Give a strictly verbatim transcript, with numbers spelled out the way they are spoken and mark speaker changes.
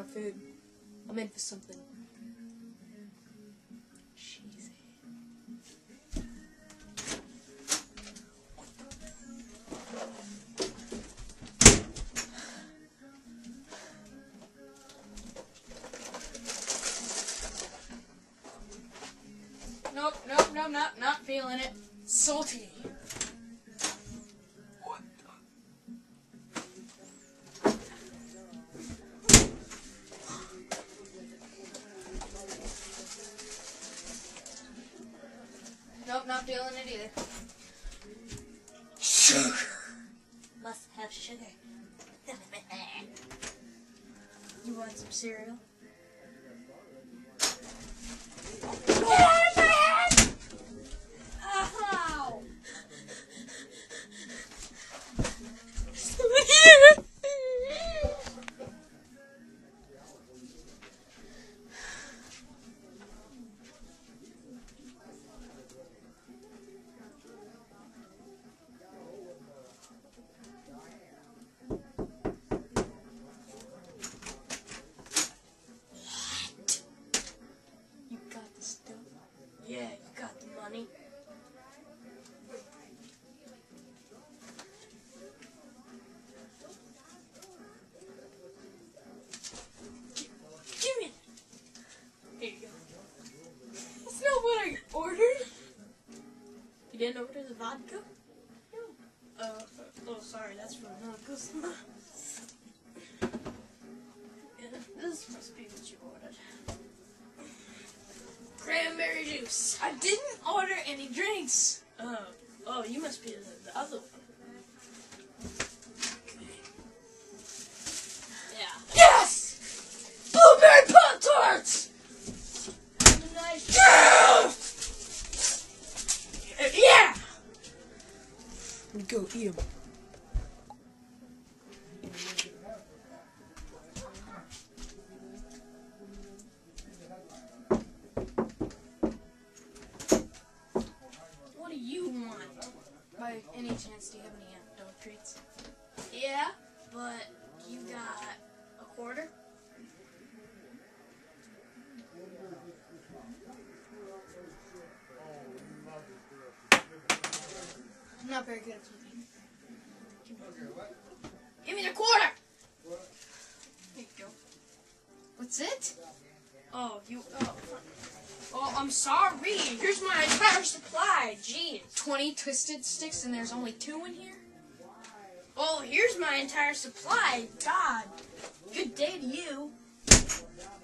Speaker 1: want food. I'm in for something cheesy. Nope, nope, nope, not, not feeling it. Salty. What Nope, not feeling it either. Sugar. Must have sugar. You want some cereal? Yeah, you got the money. Give me it. Here you go. That's not what I ordered. You didn't order the vodka? No. Uh, uh oh, sorry, that's from another customer. Yeah, this must be what you ordered. Cranberry juice. I didn't order any drinks. Oh, oh, you must be the, the other one. Yeah. Yes! Blueberry Pop-Tarts! Nice. Yeah! Go eat them. By any chance, do you have any adult treats? Yeah, but you got a quarter? I'm not very good at flipping. Give me, Give me the quarter! There you go. What's it? Oh, you... Oh, oh, I'm sorry. Here's my entire supply. Jeez. twenty Twisted Sticks and there's only two in here? Oh, here's my entire supply. God. Good day to you.